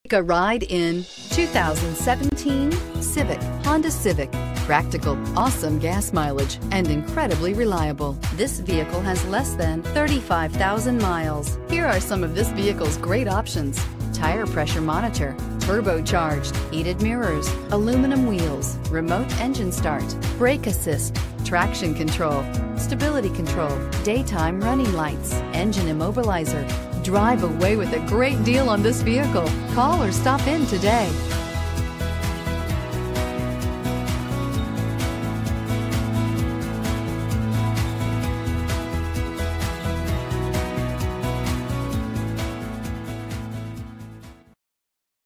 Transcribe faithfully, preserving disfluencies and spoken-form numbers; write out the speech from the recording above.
A ride in two thousand seventeen Civic, Honda Civic. Practical, awesome gas mileage, and incredibly reliable. This vehicle has less than thirty-five thousand miles. Here are some of this vehicle's great options: tire pressure monitor, turbocharged, heated mirrors, aluminum wheels, remote engine start, brake assist, traction control, stability control, daytime running lights, engine immobilizer. Drive away with a great deal on this vehicle. Call or stop in today.